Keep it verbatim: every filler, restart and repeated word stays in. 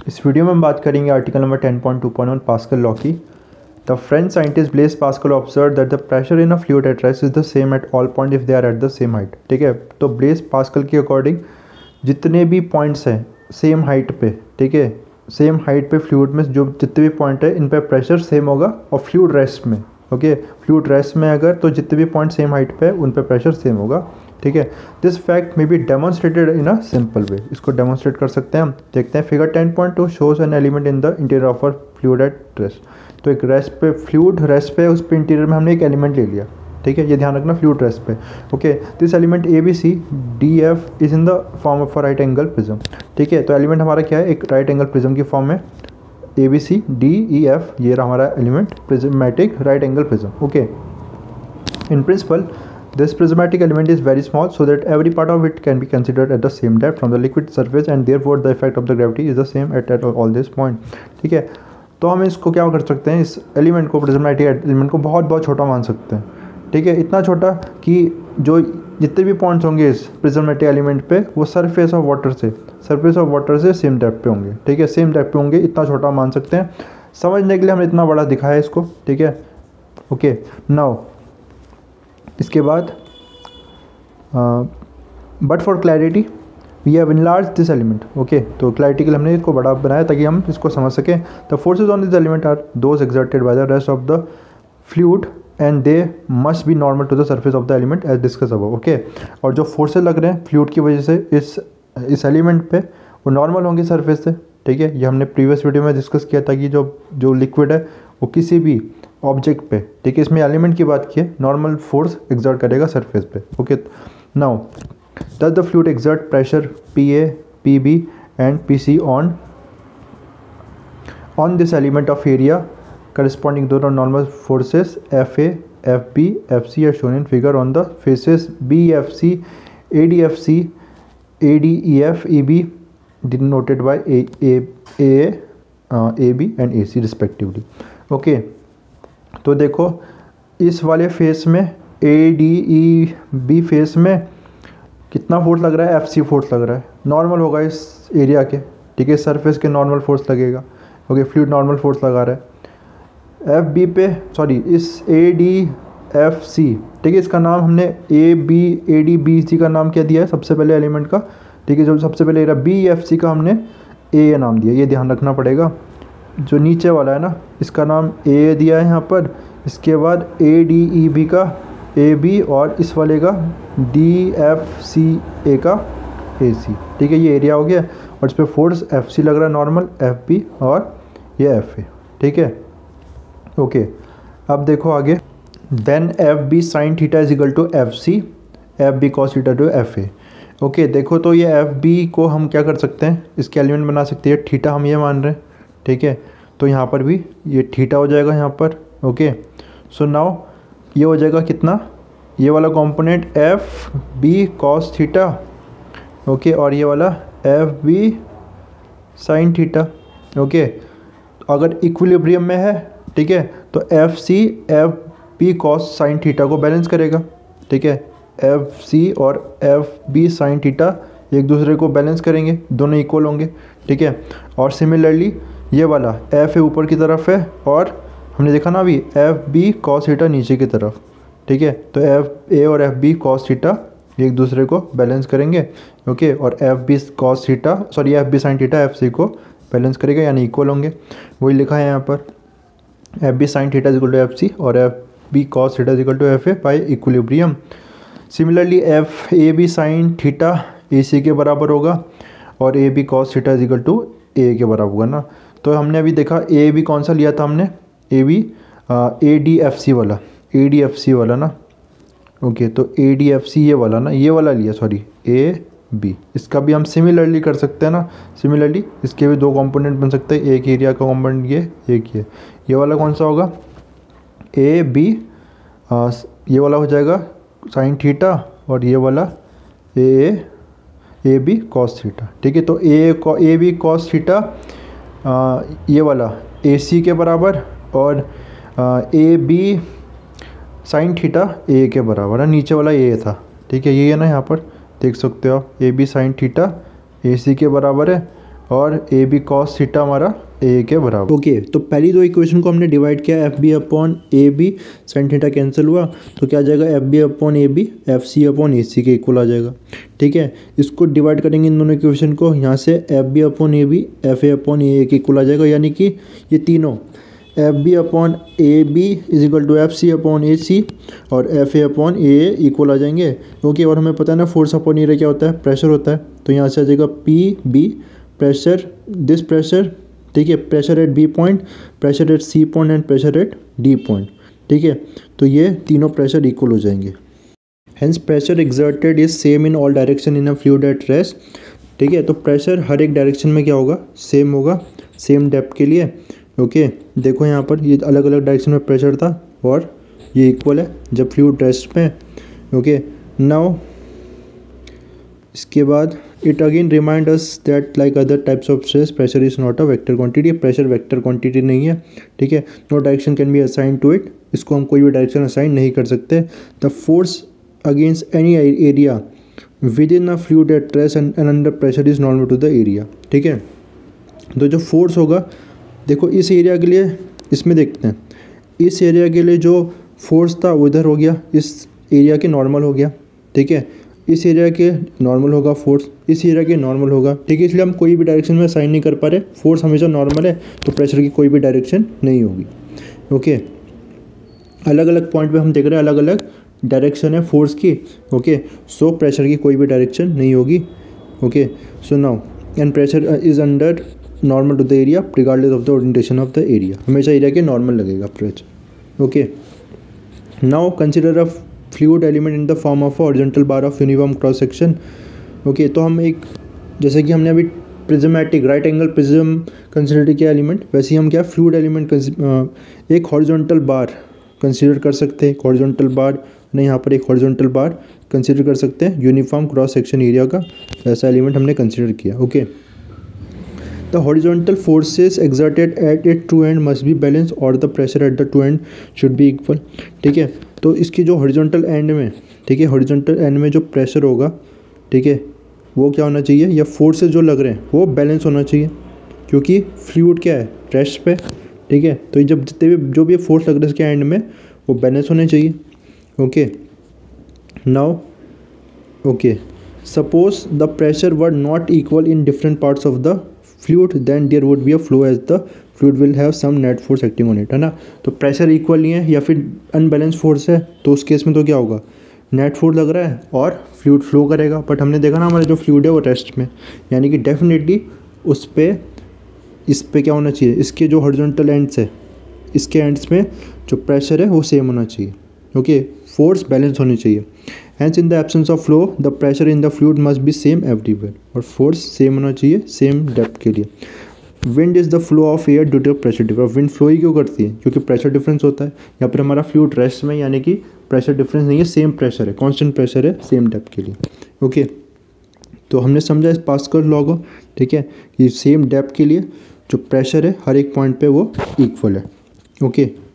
इस वीडियो में हम बात करेंगे article number ten point two point one Pascal law की। The French scientist Blaise Pascal observe that the pressure in a fluid at rest is the same at all point if they are at the same height. ठीक है, तो Blaise Pascal के according जितने भी points हैं same height पे, ठीक है, सेम हाइट पे फ्लूइड में जो जितने भी पॉइंट है इन पे प्रेशर सेम होगा और फ्लूइड रेस्ट में, ओके, फ्लूइड रेस्ट में अगर तो जितने भी पॉइंट सेम हाइट पे है उन पे प्रेशर सेम होगा। ठीक है, this fact may be demonstrated in a simple way. इसको डेमोन्स्ट्रेट कर सकते हैं हम। देखते हैं figure ten point two shows an element in the interior of a fluid at rest. तो एक रेस्ट पे फ्लूइड रेस्ट पे उस पे इंटीरियर में हमने एक एलिमेंट ले लिया। ठीक है, ये ध्यान रखना फ्लूइड रेस्ट पे। Okay, this element A B C D F is in the form of a right angle prism. ठीक है, तो एलिमेंट हमारा क्या है, एक राइट एंगल प्रिज्म की फॉर्म में A B C D E F, ये रहा हमारा element prismatic right angle prism. Okay, in principle this prismatic element is very small so that every part of it can be considered at the same depth from the liquid surface and therefore the effect of the gravity is the same at, at all this point। ठीक है, तो हम इसको क्या कर सकते हैं, इस एलिमेंट को प्रिज्मेटिक एलिमेंट को बहुत बहुत छोटा मान सकते हैं। ठीक है, इतना छोटा कि जो जितने भी पॉइंट्स होंगे इस प्रिज्मेटिक एलिमेंट पे वो सरफेस ऑफ वाटर से सरफेस ऑफ वाटर से सेम डेप्थ पे होंगे। ठीक है, सेम डेप्थ पे होंगे, इतना छोटा मान सकते हैं। समझने के लिए हमने इतना बड़ा दिखाया इसको। ठीक है, ओके, नाउ इसके बाद but for clarity we have enlarge this element. Okay, तो क्लैरिटी के लिए हमने इसको बड़ा बनाया ताकि हम इसको समझ सकें। The forces on this element are those exerted by the rest of the fluid and they must be normal to the surface of the element as discuss above. Okay, और जो फोर्सेज लग रहे हैं फ्लूइड की वजह से इस इस एलिमेंट पे वो नॉर्मल होंगे सरफेस से। ठीक है, ये हमने प्रीवियस वीडियो में डिस्कस किया था कि जो जो लिक्विड है वो किसी भी ऑब्जेक्ट पे, ठीक है, इसमें एलिमेंट की बात की है, नॉर्मल फोर्स एक्सर्ट करेगा सरफेस पे। Okay, now does the fluid exert pressure P A, P B and P C on on this element of area corresponding to the normal forces F A, F B, F C are shown in figure on the faces B F C, A D F C, A D E F, E B denoted by A, A, A, uh, A B and A C respectively। Okay, तो देखो इस वाले face में A D E B face में कितना force लग रहा है, एफ सी फोर्स लग रहा है, नॉर्मल होगा इस एरिया के। ठीक है, सरफेस के नॉर्मल फोर्स लगेगा। ओके, फ्लूइड नॉर्मल फोर्स लगा रहा है। एफ बी पे सॉरी इस ए डी एफ सी, ठीक है, इसका नाम हमने A B A D B C का नाम क्या दिया है सबसे पहले एलिमेंट का। ठीक है, जो सबसे पहले एरिया बी एफ सी का हमने ए नाम दिया, ये ध्यान रखना पड़ेगा। जो नीचे वाला है ना इसका नाम ए दिया है यहाँ पर, इसके बाद ए डी ई बी का ए बी और इस वाले का डी एफ सी ए का ए सी। ठीक है, ये एरिया हो गया और इस पर फोर्स एफ सी लग रहा है नॉर्मल, एफ बी और ये एफ ए। ठीक है, ओके, अब देखो आगे, then F B sine theta is equal to F C, F B cos theta to F A. Okay, देखो तो ये एफ बी को हम क्या कर सकते हैं, इसके एलिमेंट बना सकते हैं, थीटा हम ये मान रहे हैं। ठीक है, तो यहाँ पर भी ये थीटा हो जाएगा यहाँ पर। ओके, सो नाउ ये हो जाएगा कितना, ये वाला component F B cos theta, okay, और ये वाला F B sine theta. Okay, अगर इक्विलिब्रियम में है, ठीक है, तो F C F B cos sine theta को बैलेंस करेगा। ठीक है, एफ सी और एफ बी साइन थीटा एक दूसरे को बैलेंस करेंगे, दोनों इक्वल होंगे। ठीक है, और सिमिलरली ये वाला एफ ए ऊपर की तरफ है और हमने देखा ना अभी एफ बी कॉस थीटा नीचे की तरफ। ठीक है, तो एफ ए और एफ बी कॉस थीटा एक दूसरे को बैलेंस करेंगे। ओके, और F B cos theta sorry F B sine theta F C को बैलेंस करेगा, यानी इक्वल होंगे। वही लिखा है यहाँ पर, F B sine theta equal to F C और F B cos theta equal to F A by equilibrium. Similarly F A B sine theta A C के बराबर होगा और A B cos theta equal to A के बराबर होगा ना। तो हमने अभी देखा ए बी कौन सा लिया था हमने, A B A D F C वाला, ए डी एफ सी वाला ना। ओके, तो ए डी एफ सी ये वाला ना, ये वाला लिया सॉरी ए बी। इसका भी हम सिमिलरली कर सकते हैं ना, सिमिलरली इसके भी दो कंपोनेंट बन सकते हैं, एक एरिया का कंपोनेंट ये, एक ये ये वाला कौन सा होगा, ए बी ये वाला हो जाएगा साइन थीटा और ये वाला A A B cos theta. ठीक है, तो A A B cos theta ये वाला ए सी के बराबर और A B sine theta A के बराबर है, नीचे वाला ए था। ठीक है, ये है ना, यहाँ पर देख सकते हो आप, A B sine theta A C के बराबर है और ए बी कॉस थीटा हमारा ए के बराबर। ओके okay, तो पहली दो इक्वेशन को हमने डिवाइड किया, F B upon A B sine theta cancel हुआ तो क्या आ जाएगा, F B upon A B F C upon A C के इक्वल आ जाएगा। ठीक है, इसको डिवाइड करेंगे इन दोनों इक्वेशन को, यहाँ से F B upon A B F A upon A के इक्वल आ जाएगा, यानी कि ये तीनों F B upon A B is equal to F C upon A C और F A upon A equal आ जाएंगे। ओके, और हमें पता है ना फोर्स अपॉन एरिया क्या होता है, प्रेशर होता है, तो यहाँ से आ जाएगा P B pressure, this pressure, ठीक है, pressure at B point, pressure at C point and pressure at D point. ठीक है, तो ये तीनों प्रेशर इक्वल हो जाएंगे। Hence pressure exerted is same in all direction in a fluid at rest. ठीक है, तो प्रेशर हर एक डायरेक्शन में क्या होगा, सेम होगा, सेम डेप्थ के लिए। ओके, देखो यहाँ पर ये अलग अलग डायरेक्शन में प्रेशर था और ये इक्वल है जब फ्लूइड रेस्ट में। ओके, नाउ इसके बाद it again remind us that like other types of stress pressure is not a vector quantity. Pressure vector quantity नहीं है। ठीक है, no direction can be assign to it, इसको हम कोई भी डायरेक्शन असाइन नहीं कर सकते। The force against any area within a fluid at rest and under pressure is normal to the area. ठीक है, तो जो फोर्स होगा, देखो इस एरिया के लिए, इसमें देखते हैं, इस एरिया के लिए जो फोर्स था वो इधर हो गया, इस एरिया के नॉर्मल हो गया। ठीक है, इस एरिया के नॉर्मल होगा फोर्स, इस एरिया के नॉर्मल होगा। ठीक है, इसलिए हम कोई भी डायरेक्शन में साइन नहीं कर पा रहे, फोर्स हमेशा नॉर्मल है तो प्रेशर की कोई भी डायरेक्शन नहीं होगी। ओके, अलग अलग पॉइंट पे हम देख रहे हैं अलग अलग डायरेक्शन है फोर्स की। ओके, सो प्रेशर की कोई भी डायरेक्शन नहीं होगी। Okay, so now and pressure is under normal to the area regardless of the orientation of the area, हमेशा एरिया के नॉर्मल लगेगा pressure. Okay, now consider a fluid element in the form of horizontal bar of uniform cross section. Okay, तो हम एक, जैसे कि हमने अभी prismatic right angle prism consider किया एलिमेंट, वैसे ही हम क्या फ्लूइड एलिमेंट एक हॉरिजॉन्टल बार कंसिडर कर सकते हैं। हॉरिजॉन्टल बार नहीं, यहाँ पर एक हॉरिजॉन्टल बार कंसिडर कर सकते हैं यूनिफॉर्म क्रॉस सेक्शन एरिया का, ऐसा एलिमेंट हमने कंसिडर किया। Okay, the horizontal forces exerted at it two end must be balance और the pressure at the two end should be equal. ठीक है, तो इसकी जो हॉरिजॉन्टल एंड में, ठीक है, हॉरिजॉन्टल एंड में जो प्रेशर होगा, ठीक है, वो क्या होना चाहिए, या फोर्सेस जो लग रहे हैं वो बैलेंस होना चाहिए, क्योंकि फ्लूइड क्या है, रेस्ट पे। ठीक है, तो ये जब जितने भी जो भी फोर्स लग रहे हैं इसके एंड में वो बैलेंस होने चाहिए। Okay, now okay, suppose the pressure were not equal in different parts of the fluid, then there would be a flow as the fluid will have some net force acting on it, है ना। तो pressure equal नहीं है या फिर unbalance force है, तो उस केस में तो क्या होगा, नेट फोर्स लग रहा है और फ्लूइड फ्लो करेगा। बट हमने देखा ना हमारा जो फ्लूइड है वो रेस्ट में, यानी कि डेफिनेटली उस पर, इस पे क्या होना चाहिए, इसके जो हॉरिजॉन्टल एंड्स है, इसके एंड्स में जो प्रेशर है वो सेम होना चाहिए। ओके, फोर्स बैलेंस होनी चाहिए। Hence in the absence of flow the pressure in the fluid must be same everywhere, और फोर्स सेम होना चाहिए सेम डेप्थ के लिए। Wind is the flow of air due to pressure difference. Wind flow ही क्यों करती है, क्योंकि प्रेशर डिफरेंस होता है। या फिर हमारा फ्लूइड रेस्ट में, यानी कि प्रेशर डिफरेंस नहीं है, सेम प्रेशर है, कांस्टेंट प्रेशर है सेम डेप्थ के लिए। ओके, तो हमने समझा इस पास्कल लॉ को। ठीक है, कि सेम डेप्थ के लिए जो प्रेशर है हर एक पॉइंट पे वो इक्वल है। ओके।